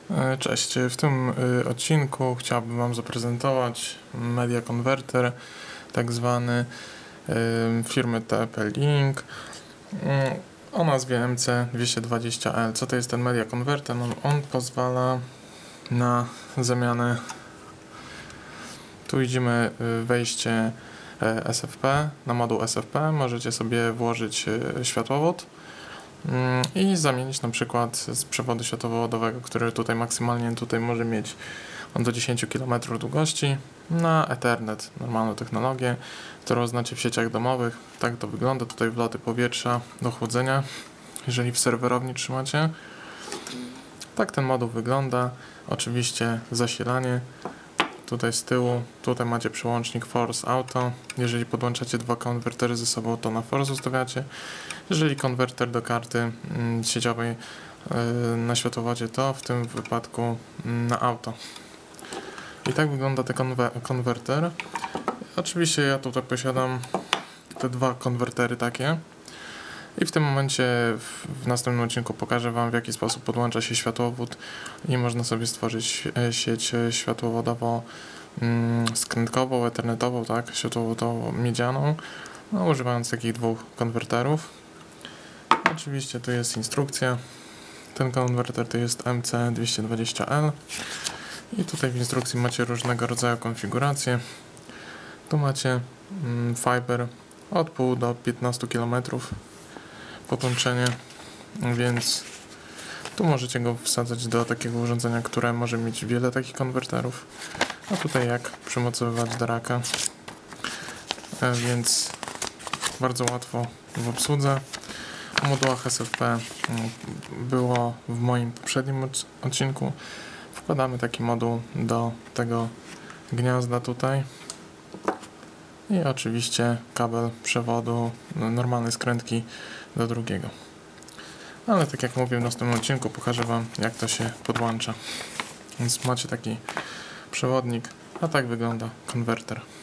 Cześć, w tym odcinku chciałbym Wam zaprezentować Media Converter, tak zwany firmy TP-Link o nazwie MC220L. Co to jest ten Media Converter? No, on pozwala na zamianę, tu widzimy wejście SFP, na moduł SFP możecie sobie włożyć światłowód i zamienić na przykład z przewodu światłowodowego, który tutaj maksymalnie może mieć do 10 km długości, na Ethernet, normalną technologię, którą znacie w sieciach domowych. Tak to wygląda, tutaj wloty powietrza do chłodzenia, jeżeli w serwerowni trzymacie. Tak ten moduł wygląda, oczywiście zasilanie. Tutaj z tyłu, tutaj macie przełącznik Force Auto. Jeżeli podłączacie dwa konwertery ze sobą, to na Force ustawiacie. Jeżeli konwerter do karty sieciowej na światłowodzie, to w tym wypadku na auto. I tak wygląda ten konwerter. Oczywiście ja tutaj posiadam te dwa konwertery takie. I w tym momencie w następnym odcinku pokażę Wam, w jaki sposób podłącza się światłowód i można sobie stworzyć sieć światłowodową skrętkową, ethernetową, tak, światłowodową miedzianą, no, używając takich dwóch konwerterów. Oczywiście tu jest instrukcja. Ten konwerter to jest MC220L i tutaj w instrukcji macie różnego rodzaju konfiguracje. Tu macie fiber od pół do 15 km podłączenie, więc tu możecie go wsadzać do takiego urządzenia, które może mieć wiele takich konwerterów, a tutaj jak przymocowywać do raka, więc bardzo łatwo w obsłudze. O modułach SFP było w moim poprzednim odcinku. Wkładamy taki moduł do tego gniazda tutaj i oczywiście kabel przewodu normalnej skrętki do drugiego. Ale tak jak mówię, w następnym odcinku pokażę Wam, jak to się podłącza. Więc macie taki przewodnik, a tak wygląda konwerter.